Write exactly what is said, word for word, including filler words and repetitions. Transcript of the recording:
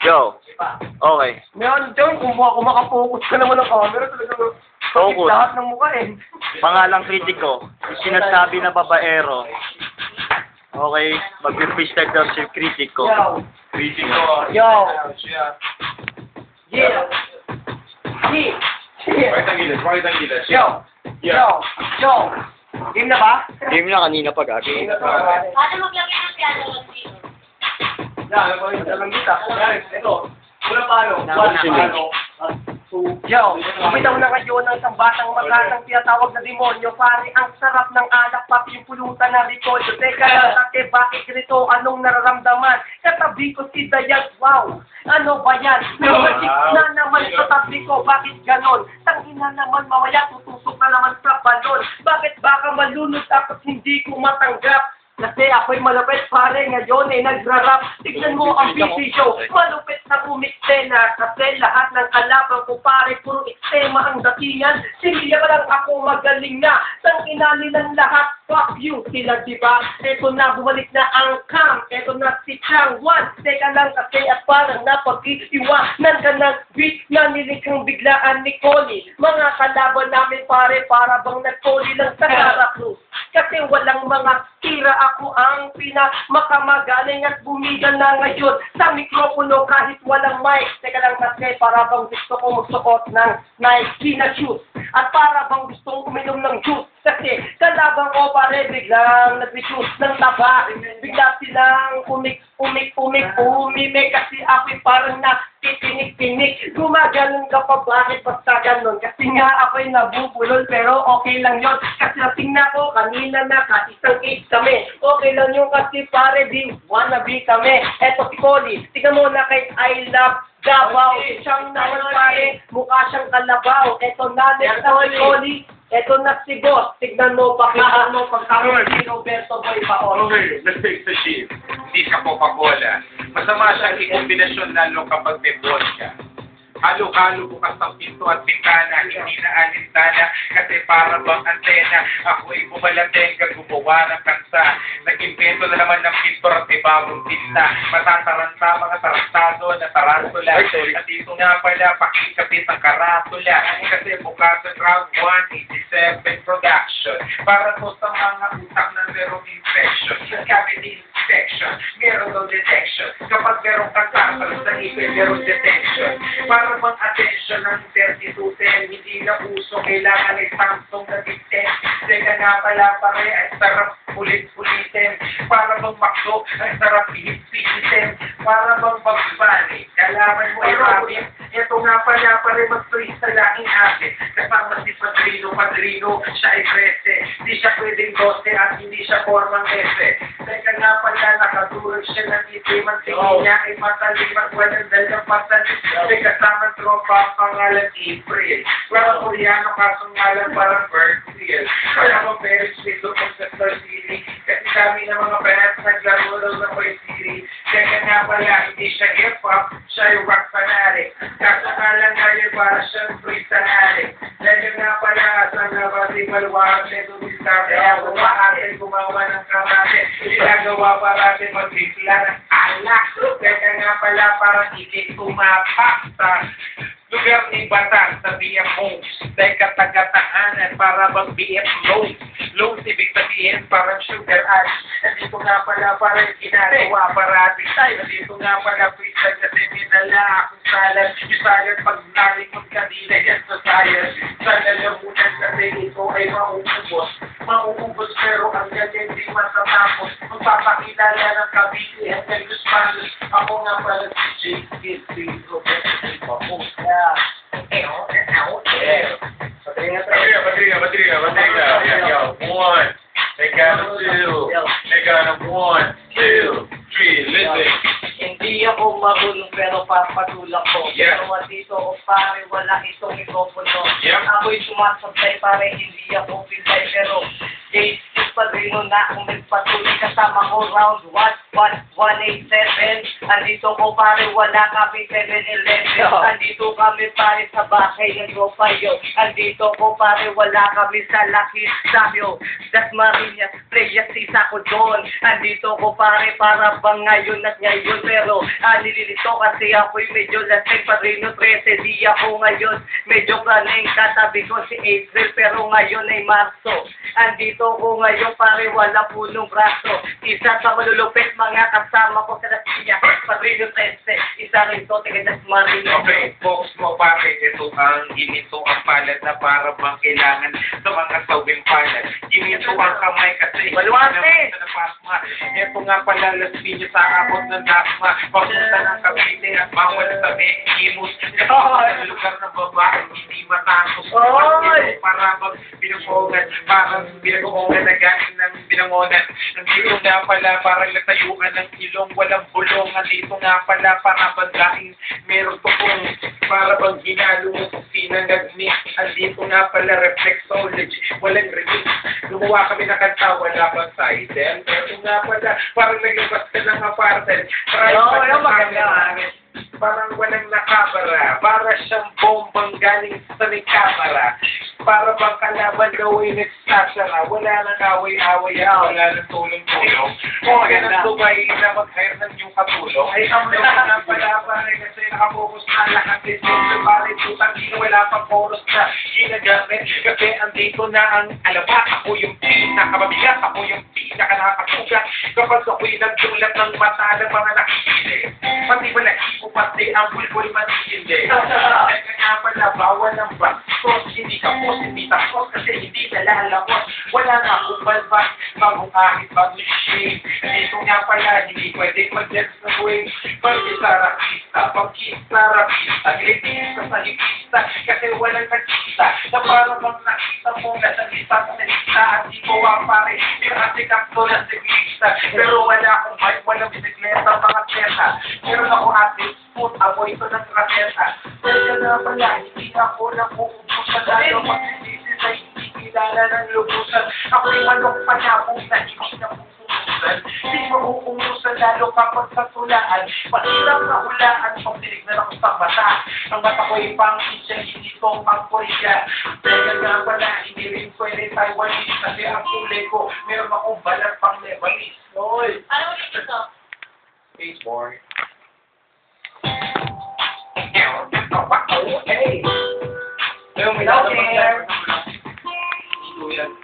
Yo. Okay. Meron dyan, kung maka- kung makapokus ka naman ng camera, talagang Focus. lahat ng mukha eh. Pangalang kritiko. Yung sinasabi na babaero. Okay. Mag-freestyle daw si kritiko. Yo. Kritiko. Yo. Yeah. Yeah. Yeah. Bakit ang gilas? Bakit ang gilas? Yo. Yo. Yo. Game na ba? Game na kanina pa gagi. Game na ba? Paano maglagay ng piano lang dito? Yan, ako yung dalang kita. Guys, ito. Una paano? One, One, paano? Two. Yo, bumitaw na ngayon ng isang batang makatang tinatawag na demonyo. Pare, ang sarap ng alak, pati yung pulutan na rekolyo. Teka lang, tate, bakit ganito? Anong nararamdaman? Katabi ko si Dayag, wow! Ano ba yan? Magic na naman sa tabi ko, bakit ganon? Tangina naman, mamaya tutusok na naman sa balon. Bakit baka malunod at hindi ko matanggap? Kasi ako'y malupit pare, ngayon eh nagra-rap. Tignan mo ang busy show, malupit na umiksena. Kasi lahat ng kalaban ko pare, puro eksema ang datingan. Sige ba lang ako magaling na, sang inalilan lahat, fuck you sila diba? Eto na, bumalik na ang cam, eto na si Chang Wan. Teka lang kasi at parang napag-iwanan ka ng beat na nilikhang biglaan ni Connie. Mga kalaban namin pare, para bang nagpoli lang sa Caracruz. Kasi walang mga tira, ako ang pinamakamagaling at bumigal na ngayon sa mikropono kahit walang mic. Teka lang kasi para bang gusto ko magsuot ng Nike na shoes at para bang gustong uminom ng juice. Kasi kalabang ko pare biglang nag-reduce ng taba. Bigla silang umik, umik, umik, umimik kasi ako'y parang napipinik-pinik. Gumaganon ka pa, bakit basta ganon? Kasi nga ako'y nabubulol pero okay lang yon. Kasi tingnan ko kanina na isang age kami. Okay lang yung kasi pare di wannabe kami. Eto si Collie, tingnan mo na kay I love Davao. Siyang naman pare, mukha siyang kalabaw. Eto na, next na si Collie. Eto na si Boss. Tignan mo, pakita mo, pagkakaroon si Roberto Boy Paon. Okay, let's take the shift. Hindi ka Coca-Cola. Masama siyang ikombinasyon lalo kapag may vodka. Halo-halo bukas ang pinto at bintana, hindi na alintana, kasi para bang antena, ako'y bumalatenga, gumawa ng kansa. Nag-invento na naman ng pintor at ibabong tinta, matataranta mga tarantado na tarantula. At dito nga pala, pakikapit ang karatula, kasi bukas sa round one eighty-seven production, para po sa mga utak na merong infection, cavity infection, meron daw detection, kapag merong kansar, sa ipin merong detection, para bang attention ng thirty-two ten, hindi na uso, kailangan ay Samsung na ten. Teka nga pala pare, ay sarap ulit-ulitin. Para bang makso, ay sarap ihip-pihitin. Para bang magbali, kalaman mo ay rapid. Ito nga pala pare, mag-freeze sa laking habit. Kasama si Padrino, Padrino, siya ay trese. Hindi siya pwedeng dose at hindi siya formang ese. Teka nga pala, nakadurog siya ng itim. Ang tingin niya ay matalim at walang dalang patalim. May kasama tropa, pangalan April. Well, Koreano kasong ngalan parang Berkfield. Kaya mo very sweet look ang Sector City. Kasi kami ng mga fans naglaro daw sa Toy City. Kaya nga pala, hindi siya hip-hop, siya yung rock fanatic. Kaso nga lang ngayon para siyang free fanatic. Kaya nga pala, sa nabati balwaan, neto diskarte. Kaya kumaatin, gumawa ng kamate. Ginagawa parati magbigla ng alak. Kaya nga pala, parang ikit kumapakta. Lugar ni Batang sa B F Homes. Dahil katagatahanan para bang B F loans. Loans ibig sabihin parang sugar ash. Nandito nga pala parang ginagawa parati. Nandito nga pala freestyle kasi minala akong salad. Yung salad pag nalikod ka nila yan sa science. Sa lalamunan kasi ito ay mauubos. Mauubos pero ang ganyan di matatapos. Magpapakilala ng kabili at kay Guzmanos. Ako nga pala si J K C Roberto. Bateria, bateria, bateria, bateria. Yo, one. They got a two. They got a one, two, three. Listen. Hindi ako marunong pero papatulak ko. Yeah. Pero dito ko pare, wala itong ikopono. Yeah. Ako'y sumasabay pare, hindi ako pilay pero eight six Padrino na ang nagpatuloy kasama ko round one one one eight seven. Andito ko pare wala kami seven eleven. Andito kami pare sa bahay ng tropa yo. Andito ko pare wala kami sa Lucky Sabio. Das Marinas, Playas Sisa ko doon. Andito ko pare para bang ngayon at ngayon. Pero ah, nililito kasi ako'y medyo lasing. Padrino thirteen, di ako ngayon. Medyo kaning katabi ko si April. Pero ngayon ay Marso. Andito ko ngayon pare wala punong braso. Isa sa malulupit mga kasama ko sa Lasilla. Padrino thirteen, isa rin to taga Das Marinas. Okay, focus mo pare, ito ang ginito ang palad na para bang kailangan sa mga sawing palad. Ginito ang kamay kasi Maluwate! na pasma. Ito nga pala laspi niya sa abot ng dasma. Papunta ng Cavite at bawal sa Meximus. Kasi ang lugar ng babae hindi matangos. Oy! Ito para bang pinungongan, parang pinungongan na galing ng pinungonan. Nandito nga pala para latayuan ng ilong walang bulong. Nandito nga pala para bandain meron tukong para bang ginalo mo sa sinangagni. Andito nga pala reflexology, walang remix. Gumawa kami na kanta, wala bang title. Pero nga pala, parang naglabas ka ng apartment. Try Oo, pa yung na maganda. camera. Parang walang nakabara. Para siyang bombang galing sa may kamera. Para bang kalaban daw ay nagsasara. Wala nang away-away at wala nang tulong-tulong. Kung yan ang Dubai na mag-hire ng yung katulong. Ay, ang mga na pala pare kasi nakapokus na lahat din. Siyempre pare, putang ina, wala pang chorus na ginagamit. Kasi andito na ang alabat. Ako yung pinakababigat. Ako yung pinakanakasugat. Kapag ako'y nagdulat ng mata ng mga nakikinig. Pati ba nakipo pati ang bulbul matindi. Kaya nga pala bawal ng bastos. Hindi kapos, hindi tapos kasi hindi nalalakot. Wala na akong balbas. Bagong ahit, bagong shade. Dito nga pala hindi pwede mag-dance na way. Pag-isarapista, pag-isarapista. Glitista sa lipista. Kasi walang nagkita. Na parang bang nakita mo na sa lista sa lista. At di ko ang pare. Pero kasi kapto na siklista. Pero wala akong bike, walang bisikleta, mga teta. Pero ako ating foot, ako ito ng raketa. Pero na pala, hindi ako nakuubos sa lalo magsisisi sa hindi kilala ng lubusan. Ako'y manok pa na kung na hindi na pupusan. Di mauumusan lalo kapag sa tulaan. Mahirap na ulaan, pag tinignan ako sa mata. Ang mata ko'y pang Asia, hindi ko pang Korea. Pero nga pala, hindi rin pwede Taiwanese. Kasi ang kulay ko, meron akong balat pang Lebanese. Oy! Ano ulit ito? Baseboard. Hey! Pero may Hello dapat there. Kuya.